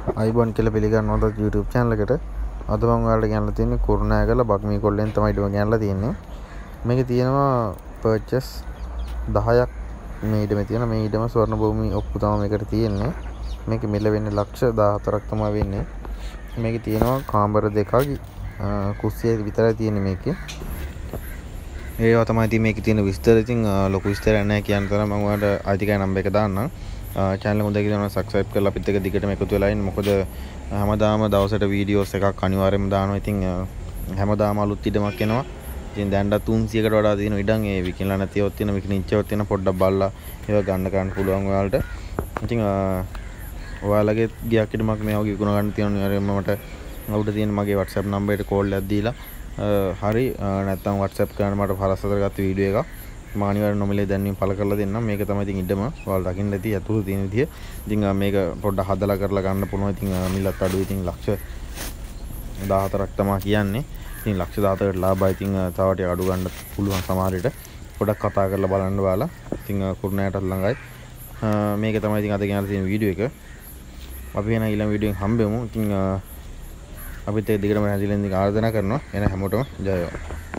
අයිබෝන් කියලා පිළිගන්නවා ද YouTube channel එකට. අද මම ඔයාලට ගෙනල්ලා තියෙන්නේ කුරුණෑගල බක්මී කොල්ලෙන් තමයි ඊටම ගෙනල්ලා තියෙන්නේ. මේකේ තියෙනවා purchase 10ක් මේ ඊටමේ තියෙන මේ ඊටම ස්වර්ණ භූමි ඔප්පු තමයි මේකට තියෙන්නේ. මේකේ මිල වෙන්නේ ලක්ෂ 14ක් තමයි වෙන්නේ. මේකේ තියෙනවා කාමර දෙකක් කුස්සිය විතරයි තියෙන්නේ මේකේ. ඒවා තමයි ඉතින් මේකේ තියෙන විස්තර. ඉතින් ලොකු විස්තරයක් නැහැ කියන තරම් මම ඔයාලට අයිතිකයි නම්බර් එක දාන්නම්. channel එක හොඳයි කියලා subscribe කරලා අපිත් එක්ක දිගටම එකතු වෙලා ඉන්න. මොකද හැමදාම දවසට වීඩියෝස් එකක් අනිවාර්යයෙන්ම දානවා. ඉතින් හැමදාම අලුත් ඉඩමක් එනවා. ඉතින් දැන්ට 300කට වඩා තියෙන ඉඩම් ඒ විකිනලා නැතිවත් තියෙන විකිනිච්චවත් තියෙන පොඩ්ඩක් බලලා ඒවා ගන්න පුළුවන් ඔයාලට. ඉතින් ඔයාලගේ ගියක් ඉඩමක් මේ වගේ විකුණ ගන්න තියෙන අනිවාර්යයෙන්ම මට අවුට තියෙන මගේ WhatsApp නම්බර් එකට කෝල් එකක් දීලා හරි නැත්නම් WhatsApp කරන්න මට පරස්ස කරගත්ත වීඩියෝ එකක් මම අනිවාර්යෙන් නොමිලේ දැන්වීම පළ කරලා දෙන්නම්. මේක තමයි ඉතින් ඉඩම ඔයාලා දකින්න ඇති අතුරු තියෙන විදිය. ඉතින් මේක පොඩ්ඩක් හදලා කරලා ගන්න පුළුවන්. ඉතින් මිලත් අඩුයි. ඉතින් ලක්ෂ 14ක් තමයි කියන්නේ. ඉතින් ලක්ෂ 14කට ලාභයි. ඉතින් තව ටික අඩු ගන්න පුළුවන් සමහර විට. පොඩ්ඩක් කතා කරලා බලන්න ඔයාලා. ඉතින් කුරුණෑටත් ළඟයි. මේක තමයි ඉතින් අද ගෙනල්ලා තියෙන වීඩියෝ එක. අපි වෙන ඊළඟ වීඩියෝ එකෙන් හම්බෙමු. ඉතින් අපිත් ඒ දිගටම හැදිලා ඉඳන් ආරාධනා කරනවා. එන හැමෝටම ජය වේවා.